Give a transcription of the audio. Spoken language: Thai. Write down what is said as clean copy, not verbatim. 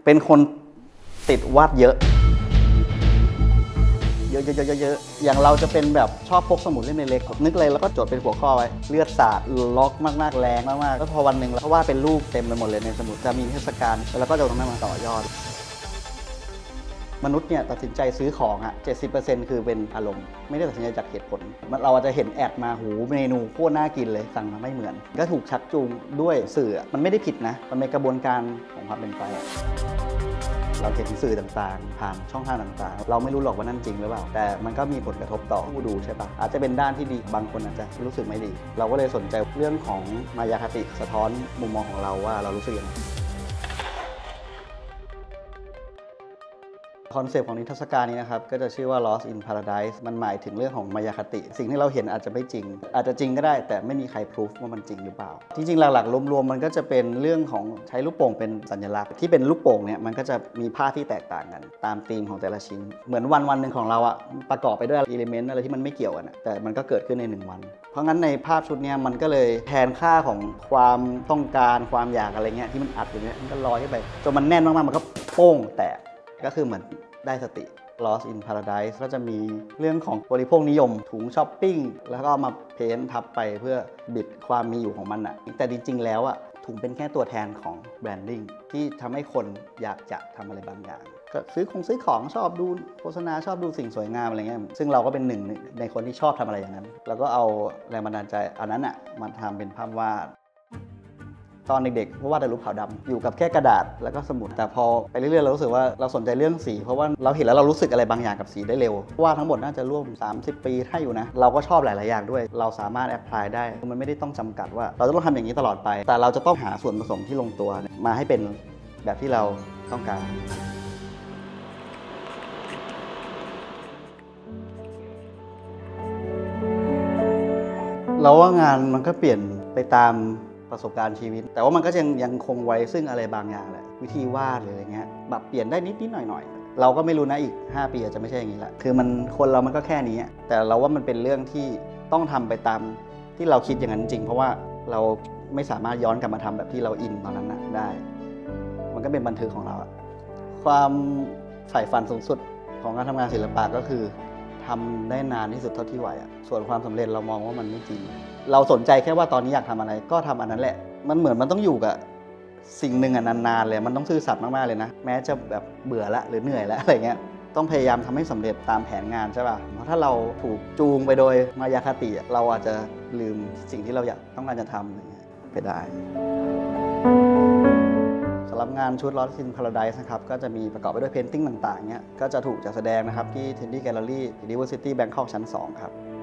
เป็นคนติดวาดเยอะเยอะอย่างเราจะเป็นแบบชอบพกสมุดเล่มเล็กๆนึกเลยแล้วก็จดเป็นหัวข้อไว้เลือดสาดล็อกมากๆแรงมากๆแล้วพอวันหนึ่งเราวาดเป็นรูปเต็มไปหมดเลยในสมุดจะมีเทศกาลแล้วก็จะตรงนั้นมาต่อยอดมนุษย์เนี่ยตัดสินใจซื้อของอ่ะ 70% คือเป็นอารมณ์ไม่ได้ตัดสินใจจากเหตุผลเราอาจจะเห็นแอดมาหูเมนูโคตรน่ากินเลยสั่งมาไม่เหมือนก็ถูกชักจูงด้วยสื่อมันไม่ได้ผิดนะมันเป็นกระบวนการของความเป็นไปเราเห็นสื่อต่างๆผ่านช่องทางต่างๆเราไม่รู้หรอกว่านั่นจริงหรือเปล่าแต่มันก็มีผลกระทบต่อผู้ดูใช่ปะอาจจะเป็นด้านที่ดีบางคนอาจจะรู้สึกไม่ดีเราก็เลยสนใจเรื่องของมายาคติสะท้อนมุมมองของเราว่าเรารู้สึกยังไงคอนเซปต์ของนิทรรศการนี้นะครับก็จะชื่อว่า Lost in Paradise มันหมายถึงเรื่องของมายาคติสิ่งที่เราเห็นอาจจะไม่จริงอาจจะจริงก็ได้แต่ไม่มีใครพิสูจว่ามันจริงหรือเปล่าจริงๆหลักๆรวมๆมันก็จะเป็นเรื่องของใช้ลูกโป่งเป็นสัญลักษณ์ที่เป็นลูกโป่งเนี่ยมันก็จะมีภาพที่แตกต่างกันตามธีมของแต่ละชิ้นเหมือนวันหนึ่งของเราอะประกอบไปด้วยอิเลเมนต์อะไรที่มันไม่เกี่ยวกันแต่มันก็เกิดขึ้นใน1 วันเพราะงั้นในภาพชุดนี้มันก็เลยแทนค่าของความต้องการความอยากอะไรเงี้ยที่มันอัดอยู่เนี่ยมันก็ลอยขึ้นไปจนมันแน่นมากๆมันก็โป้งแตกก็คือเหมือนได้สติ Lost in Paradise ก็จะมีเรื่องของบริโภคนิยมถุงช้อปปิ้งแล้วก็มาเพ้นทับไปเพื่อบิดความมีอยู่ของมันอะแต่จริงๆแล้วอะถุงเป็นแค่ตัวแทนของแบรนดิ้งที่ทำให้คนอยากจะทำอะไรบางอย่างก็ซื้อของชอบดูโฆษณาชอบดูสิ่งสวยงามอะไรเงี้ยซึ่งเราก็เป็นหนึ่งในคนที่ชอบทำอะไรอย่างนั้นแล้วก็เอาแรงบันดาลใจอันนั้นอะมาทำเป็นภาพวาดตอนเด็กๆเพราะว่าแต่รูปขาวดำอยู่กับแค่กระดาษแล้วก็สมุดแต่พอไปเรื่อยๆเรารู้สึกว่าเราสนใจเรื่องสีเพราะว่าเราเห็นแล้วเรารู้สึกอะไรบางอย่างกับสีได้เร็วว่าทั้งหมดน่าจะร่วม30 ปีถ้าอยู่นะเราก็ชอบหลายๆอย่างด้วยเราสามารถแอพพลายได้มันไม่ได้ต้องจำกัดว่าเราจะต้องทำอย่างนี้ตลอดไปแต่เราจะต้องหาส่วนผสมที่ลงตัวมาให้เป็นแบบที่เราต้องการเราว่างานมันก็เปลี่ยนไปตามประสบการณ์ชีวิตแต่ว่ามันก็ยังคงไว้ซึ่งอะไรบางอย่างแหละวิธีวาดหรืออะไรเงี้ยแบบเปลี่ยนได้นิดหน่อยเราก็ไม่รู้นะอีก5 ปีอาจจะไม่ใช่อย่างนี้ละคือมันคนเรามันก็แค่นี้แต่เราว่ามันเป็นเรื่องที่ต้องทำไปตามที่เราคิดอย่างนั้นจริงเพราะว่าเราไม่สามารถย้อนกลับมาทำแบบที่เราอินตอนนั้นได้มันก็เป็นบันทึกของเราความใฝ่ฝันสูงสุดของการทำงานศิลปะก็คือทำได้นานที่สุดเท่าที่ไหวส่วนความสำเร็จเรามองว่ามันไม่จริงเราสนใจแค่ว่าตอนนี้อยากทำอะไรก็ทำอันนั้นแหละมันเหมือนมันต้องอยู่กับสิ่งหนึ่งนานๆเลยมันต้องซื่อสัตย์มากๆเลยนะแม้จะแบบเบื่อละหรือเหนื่อยละอะไรเงี้ยต้องพยายามทำให้สำเร็จตามแผนงานใช่ป่ะเพราะถ้าเราถูกจูงไปโดยมายาคติเราอาจจะลืมสิ่งที่เราต้องการจะทำอะไรเงี้ยไปได้สำหรับงานชุด Lost in Paradise นะครับก็จะมีประกอบไปด้วยเพนติ้งต่างๆเนี้ยก็จะถูกจัดแสดงนะครับที่ Trendy Gallery University Bangkok ชั้น 2ครับ